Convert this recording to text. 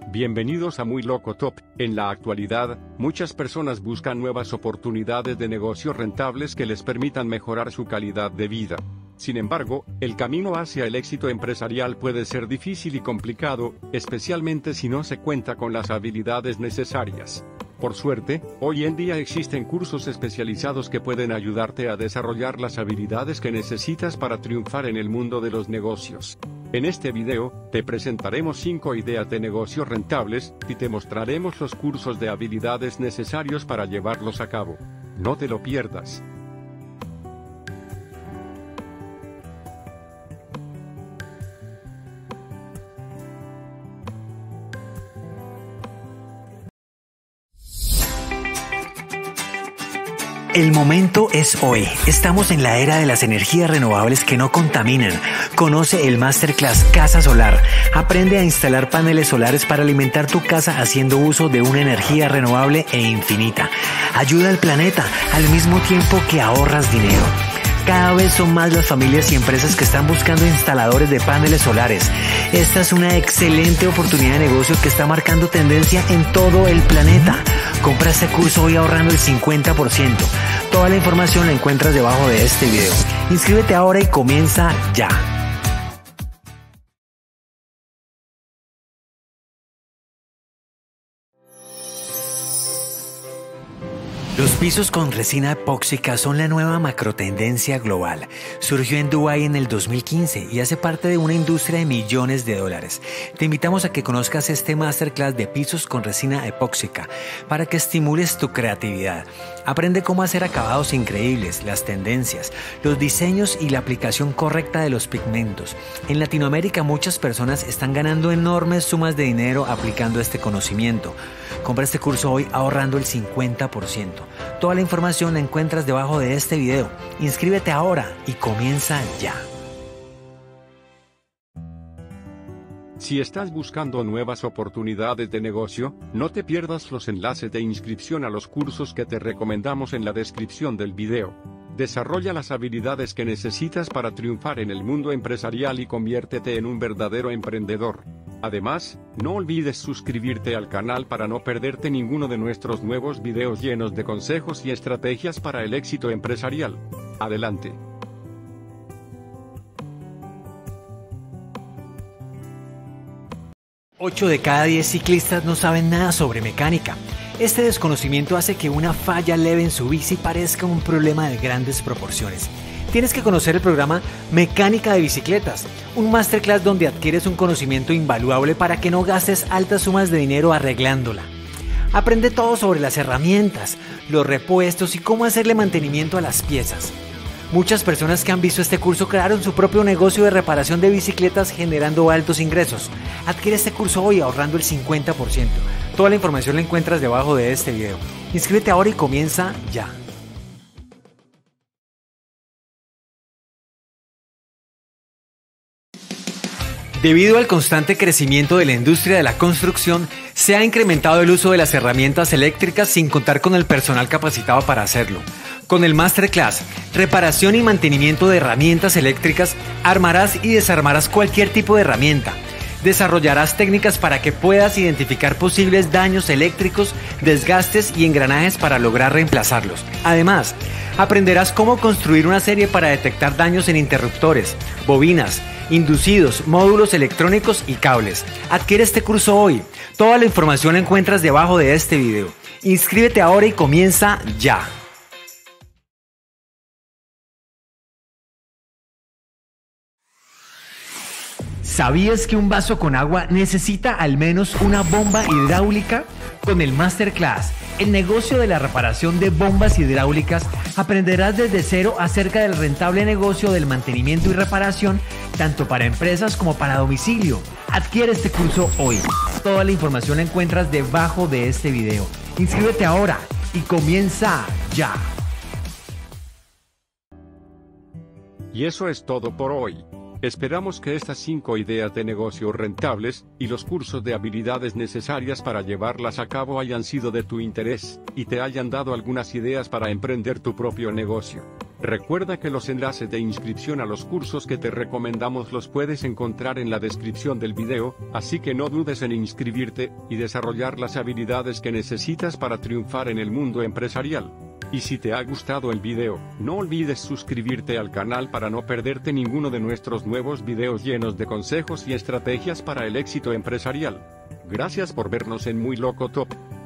Bienvenidos a Muy Loco Top. En la actualidad, muchas personas buscan nuevas oportunidades de negocio rentables que les permitan mejorar su calidad de vida. Sin embargo, el camino hacia el éxito empresarial puede ser difícil y complicado, especialmente si no se cuenta con las habilidades necesarias. Por suerte, hoy en día existen cursos especializados que pueden ayudarte a desarrollar las habilidades que necesitas para triunfar en el mundo de los negocios. En este video, te presentaremos 5 ideas de negocio rentables, y te mostraremos los cursos de habilidades necesarios para llevarlos a cabo. No te lo pierdas. El momento es hoy. Estamos en la era de las energías renovables que no contaminan. Conoce el Masterclass Casa Solar. Aprende a instalar paneles solares para alimentar tu casa haciendo uso de una energía renovable e infinita. Ayuda al planeta al mismo tiempo que ahorras dinero. Cada vez son más las familias y empresas que están buscando instaladores de paneles solares. Esta es una excelente oportunidad de negocio que está marcando tendencia en todo el planeta. Compra este curso hoy ahorrando el 50%. Toda la información la encuentras debajo de este video. Inscríbete ahora y comienza ya. Los pisos con resina epóxica son la nueva macrotendencia global. Surgió en Dubái en el 2015 y hace parte de una industria de millones de dólares. Te invitamos a que conozcas este Masterclass de pisos con resina epóxica para que estimules tu creatividad. Aprende cómo hacer acabados increíbles, las tendencias, los diseños y la aplicación correcta de los pigmentos. En Latinoamérica muchas personas están ganando enormes sumas de dinero aplicando este conocimiento. Compra este curso hoy ahorrando el 50%. Toda la información la encuentras debajo de este video. Inscríbete ahora y comienza ya. Si estás buscando nuevas oportunidades de negocio, no te pierdas los enlaces de inscripción a los cursos que te recomendamos en la descripción del video. Desarrolla las habilidades que necesitas para triunfar en el mundo empresarial y conviértete en un verdadero emprendedor. Además, no olvides suscribirte al canal para no perderte ninguno de nuestros nuevos videos llenos de consejos y estrategias para el éxito empresarial. Adelante. Ocho de cada 10 ciclistas no saben nada sobre mecánica. Este desconocimiento hace que una falla leve en su bici parezca un problema de grandes proporciones. Tienes que conocer el programa Mecánica de Bicicletas, un masterclass donde adquieres un conocimiento invaluable para que no gastes altas sumas de dinero arreglándola. Aprende todo sobre las herramientas, los repuestos y cómo hacerle mantenimiento a las piezas. Muchas personas que han visto este curso crearon su propio negocio de reparación de bicicletas generando altos ingresos. Adquiere este curso hoy ahorrando el 50%. Toda la información la encuentras debajo de este video. Inscríbete ahora y comienza ya. Debido al constante crecimiento de la industria de la construcción, se ha incrementado el uso de las herramientas eléctricas sin contar con el personal capacitado para hacerlo. Con el Masterclass, reparación y mantenimiento de herramientas eléctricas, armarás y desarmarás cualquier tipo de herramienta. Desarrollarás técnicas para que puedas identificar posibles daños eléctricos, desgastes y engranajes para lograr reemplazarlos. Además, aprenderás cómo construir una serie para detectar daños en interruptores, bobinas, inducidos, módulos electrónicos y cables. Adquiere este curso hoy. Toda la información la encuentras debajo de este video. Inscríbete ahora y comienza ya. ¿Sabías que un vaso con agua necesita al menos una bomba hidráulica? Con el Masterclass, el negocio de la reparación de bombas hidráulicas, aprenderás desde cero acerca del rentable negocio del mantenimiento y reparación, tanto para empresas como para domicilio. Adquiere este curso hoy. Toda la información la encuentras debajo de este video. Inscríbete ahora y comienza ya. Y eso es todo por hoy. Esperamos que estas 5 ideas de negocio rentables y los cursos de habilidades necesarias para llevarlas a cabo hayan sido de tu interés y te hayan dado algunas ideas para emprender tu propio negocio. Recuerda que los enlaces de inscripción a los cursos que te recomendamos los puedes encontrar en la descripción del video, así que no dudes en inscribirte y desarrollar las habilidades que necesitas para triunfar en el mundo empresarial. Y si te ha gustado el video, no olvides suscribirte al canal para no perderte ninguno de nuestros nuevos videos llenos de consejos y estrategias para el éxito empresarial. Gracias por vernos en Muy Loco Top.